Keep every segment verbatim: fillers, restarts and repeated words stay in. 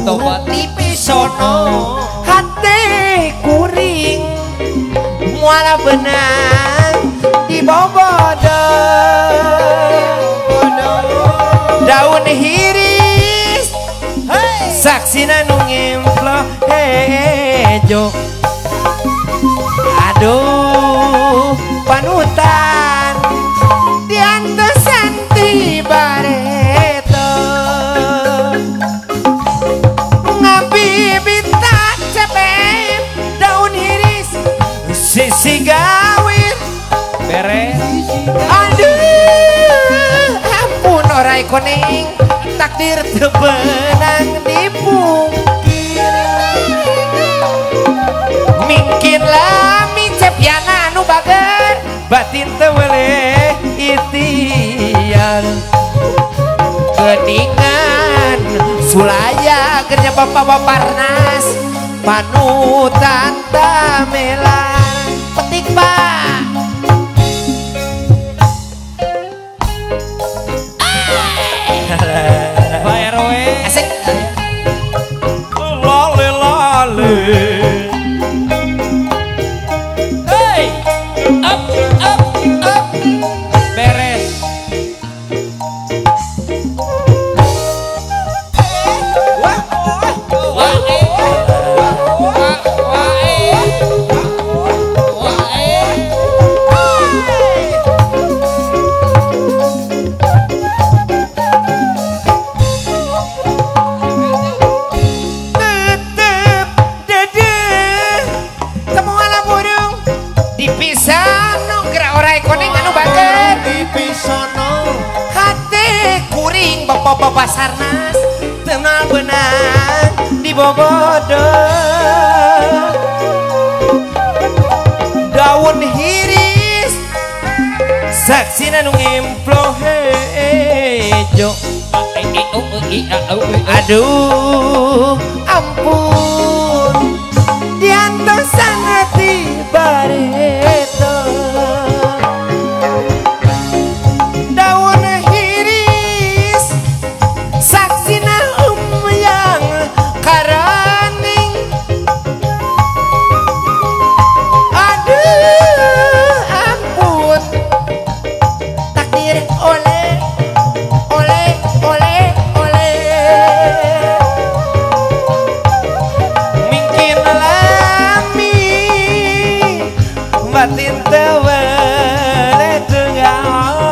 tobat dipisono hati kuring muala benang di bobodo daun hiris saksina nu ngemplo hejo aduh panutan diantosan ti bareto ngabibita cepet daun hiris sisi gawin beres aduh ampun orai kuning takdir tebenang dipungkir mungkin lah micep yana nu bager batin tewele itian geningan sulaya kerja bapak-bapak nas panutan tamelan petik pak Pak R W asik lale lale hey up up up beres wah wah eh wah wah eh wah eh tetep dede temuan burung dipisah nu gerak orai kuning anu bager dipisono hati kuring bapak-bapak sarnas tenal benang di bobodo daun hiris saksina nu ngemplo hejo aduh ampun diantosan hati bareto daun hiris saksina um yang karaning aduh ampun takdir oleh oleh oleh oleh mungkin lami batin tewele tengah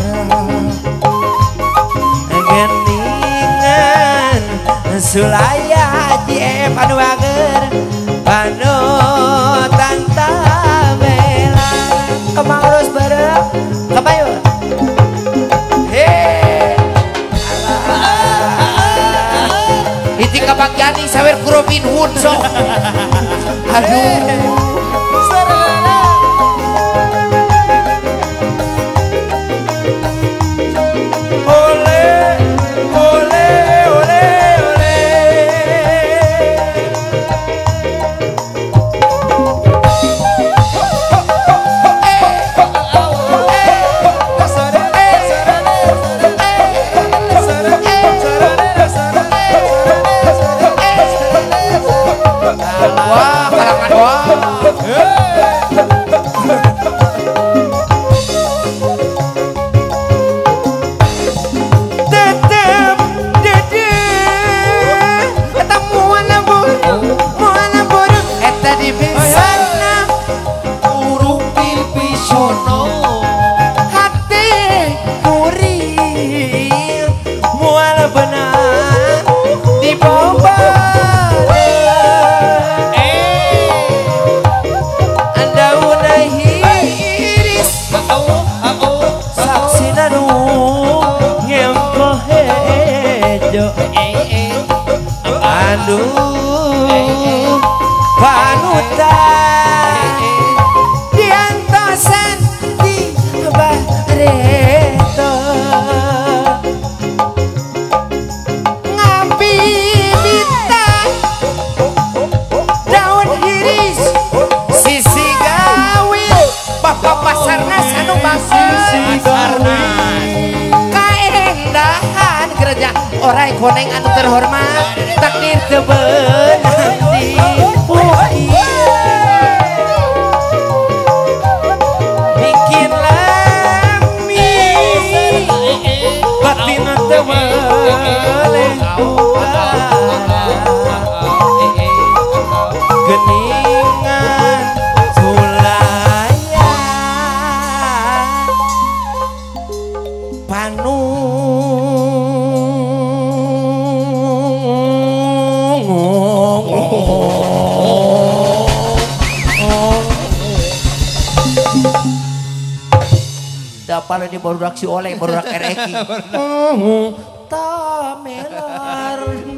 geningan sulaya jep anu bager panutan tamelan kemang urus bareng kebayut hei iti kabak jani sawer ku Robin Hood sok aduh oleh oleh oleh wah kalangan wah tetep dede temuan burung muan burung eta di besana urung dipisono hati kuring mual benang di bobodo daun hiris saksina nu ngemplo hejo aduh panutan diantosan Orai koneng anu terhormat takdir tebenang di bukti bikin lami batin tewaleh geningan sulaya panu dapat di baru si oleh baru R X tamelar